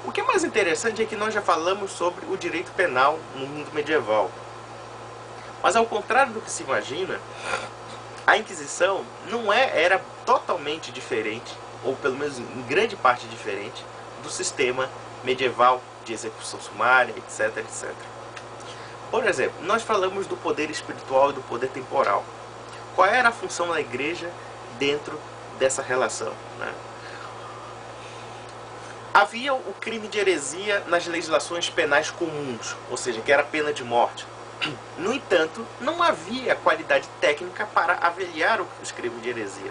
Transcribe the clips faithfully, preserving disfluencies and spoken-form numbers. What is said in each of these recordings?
O que é mais interessante é que nós já falamos sobre o direito penal no mundo medieval. Mas ao contrário do que se imagina, a Inquisição não é, era totalmente diferente, ou pelo menos em grande parte diferente, do sistema medieval de execução sumária, etc, etcétera. Por exemplo, nós falamos do poder espiritual e do poder temporal. Qual era a função da igreja dentro dessa relação, né? Havia o crime de heresia nas legislações penais comuns, ou seja, que era a pena de morte. No entanto, não havia qualidade técnica para avaliar os crimes de heresia.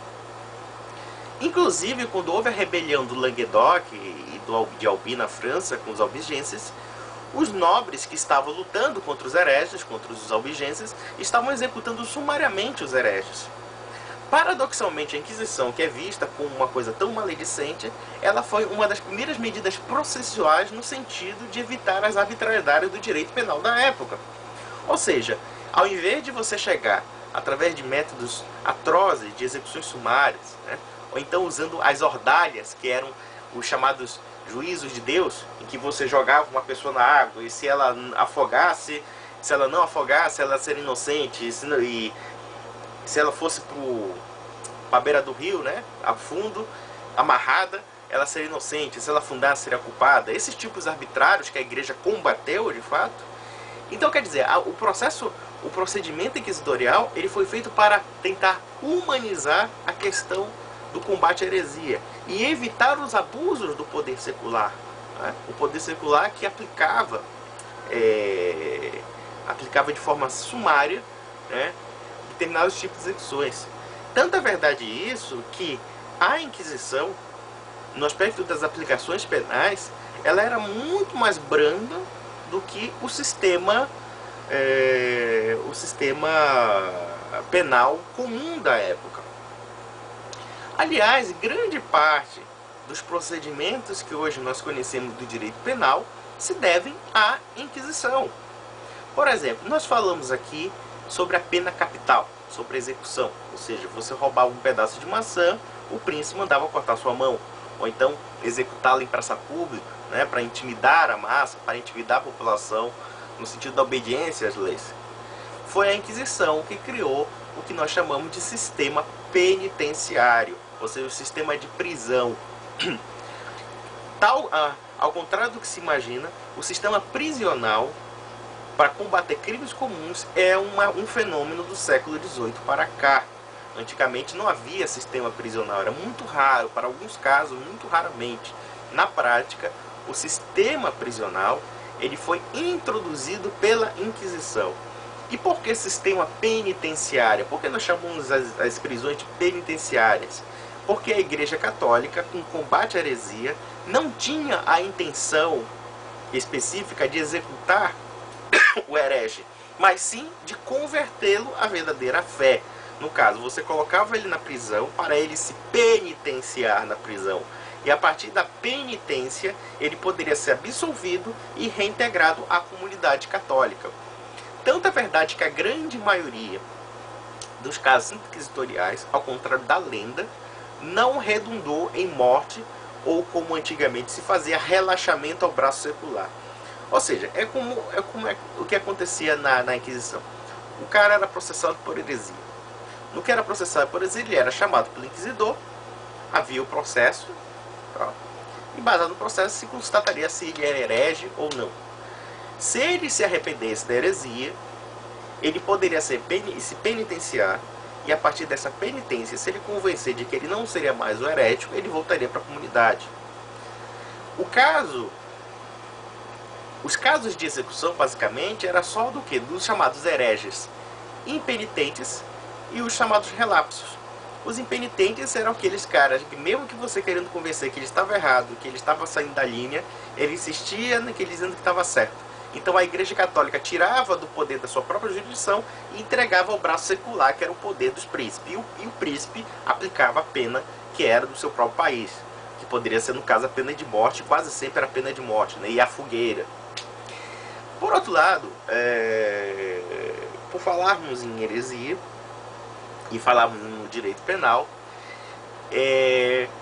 Inclusive, quando houve a rebelião do Languedoc e do, de Albi na França com os albigenses, os nobres que estavam lutando contra os hereges, contra os albigenses, estavam executando sumariamente os hereges. Paradoxalmente, a Inquisição, que é vista como uma coisa tão maledicente, ela foi uma das primeiras medidas processuais no sentido de evitar as arbitrariedades do direito penal da época. Ou seja, ao invés de você chegar através de métodos atrozes de execuções sumárias, né, ou então usando as ordalhas, que eram os chamados juízos de Deus, em que você jogava uma pessoa na água e se ela afogasse, se ela não afogasse, ela seria inocente, e se, e, se ela fosse para a beira do rio, né, a fundo, amarrada, ela seria inocente, se ela afundasse, seria culpada. Esses tipos arbitrários que a igreja combateu, de fato. Então, quer dizer, o processo, o procedimento inquisitorial, ele foi feito para tentar humanizar a questão do combate à heresia e evitar os abusos do poder secular, né? O poder secular que aplicava, é, aplicava de forma sumária, né, determinados tipos de execuções. Tanto é verdade isso que a Inquisição, no aspecto das aplicações penais, ela era muito mais branda do que o sistema, é, o sistema penal comum da época. Aliás, grande parte dos procedimentos que hoje nós conhecemos do direito penal se devem à Inquisição. Por exemplo, nós falamos aqui sobre a pena capital, sobre a execução, ou seja, você roubava um pedaço de maçã, o príncipe mandava cortar sua mão, ou então executá-la em praça pública, né, para intimidar a massa, para intimidar a população, no sentido da obediência às leis. Foi a Inquisição que criou o que nós chamamos de sistema penitenciário, ou seja, o sistema de prisão. Tal, ah, ao contrário do que se imagina, o sistema prisional para combater crimes comuns é uma, um fenômeno do século dezoito para cá. Antigamente não havia sistema prisional, era muito raro, para alguns casos, muito raramente. Na prática, o sistema prisional ele foi introduzido pela Inquisição. E por que sistema penitenciário? Por que nós chamamos as, as prisões de penitenciárias? Porque a Igreja Católica, com o combate à heresia, não tinha a intenção específica de executar o herege, mas sim de convertê-lo à verdadeira fé. No caso, você colocava ele na prisão para ele se penitenciar na prisão. E a partir da penitência, ele poderia ser absolvido e reintegrado à comunidade católica. Tanto é verdade que a grande maioria dos casos inquisitoriais, ao contrário da lenda, não redundou em morte ou, como antigamente se fazia, relaxamento ao braço secular. Ou seja, é como, é como é, o que acontecia na, na Inquisição. O cara era processado por heresia. No que era processado por heresia, ele era chamado pelo inquisidor, havia o processo, ó, e baseado no processo se constataria se ele era herege ou não. Se ele se arrependesse da heresia, ele poderia ser, se penitenciar, e a partir dessa penitência, se ele convencer de que ele não seria mais o herético, ele voltaria para a comunidade. O caso, os casos de execução, basicamente, era só do que? Dos chamados hereges impenitentes e os chamados relapsos. Os impenitentes eram aqueles caras que, mesmo que você querendo convencer que ele estava errado, que ele estava saindo da linha, ele insistia naquele dizendo que estava certo. Então a Igreja Católica tirava do poder da sua própria jurisdição e entregava ao braço secular, que era o poder dos príncipes. E o, e o príncipe aplicava a pena que era do seu próprio país, que poderia ser, no caso, a pena de morte, quase sempre era a pena de morte, né? E a fogueira. Por outro lado, é... por falarmos em heresia e falarmos no direito penal, é...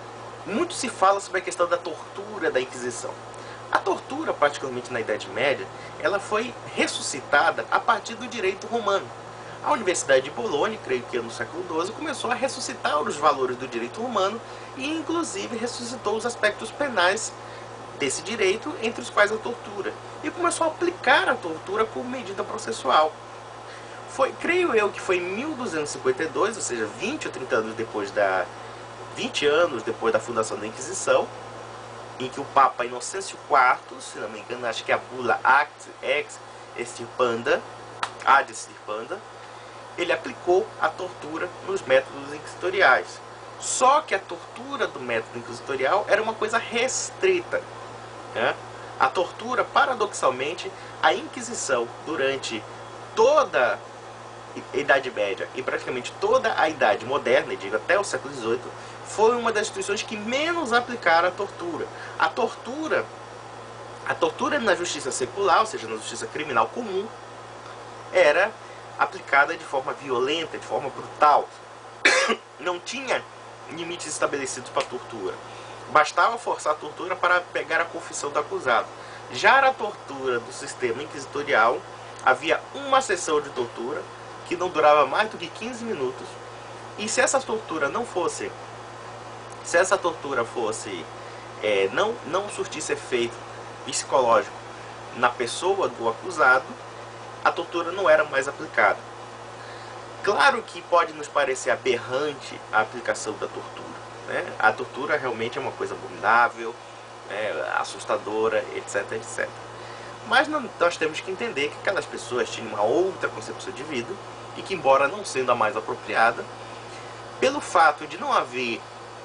muito se fala sobre a questão da tortura da Inquisição. A tortura, particularmente na Idade Média, ela foi ressuscitada a partir do direito romano. A Universidade de Bolonha, creio que no século doze, começou a ressuscitar os valores do direito romano e, inclusive, ressuscitou os aspectos penais desse direito, entre os quais a tortura. E começou a aplicar a tortura como medida processual. Foi, creio eu que foi em mil duzentos e cinquenta e dois, ou seja, vinte ou trinta anos depois da... vinte anos depois da fundação da Inquisição, em que o Papa Inocêncio quarto, se não me engano, acho que é a bula Act Ex Extirpanda, Ad Extirpanda, ele aplicou a tortura nos métodos inquisitoriais. Só que a tortura do método inquisitorial era uma coisa restrita, né? A tortura, paradoxalmente, a Inquisição, durante toda a Idade Média e praticamente toda a Idade Moderna, digo até o século dezoito, foi uma das instituições que menos aplicaram a tortura. A tortura, a tortura na justiça secular, ou seja, na justiça criminal comum, era aplicada de forma violenta, de forma brutal. Não tinha limites estabelecidos para a tortura. Bastava forçar a tortura para pegar a confissão do acusado. Já a tortura do sistema inquisitorial, havia uma sessão de tortura que não durava mais do que quinze minutos. E se essa tortura não fosse, se essa tortura fosse, é, não, não surtisse efeito psicológico na pessoa do acusado, a tortura não era mais aplicada. Claro que pode nos parecer aberrante a aplicação da tortura, né? A tortura realmente é uma coisa abominável, né, assustadora, etc, etcétera. Mas não, nós temos que entender que aquelas pessoas tinham uma outra concepção de vida e que, embora não sendo a mais apropriada, pelo fato de não haver,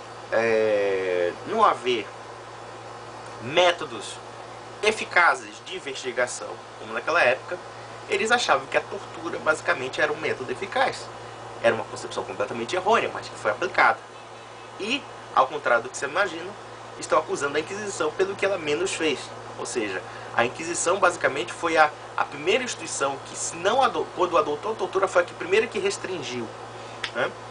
é, não haver métodos eficazes de investigação, como naquela época, eles achavam que a tortura basicamente era um método eficaz. Era uma concepção completamente errônea, mas que foi aplicada. E, ao contrário do que você imagina, estão acusando a Inquisição pelo que ela menos fez. Ou seja, a Inquisição basicamente foi a, a primeira instituição que, se não adot, quando adotou a tortura, foi a que, primeira que restringiu, né?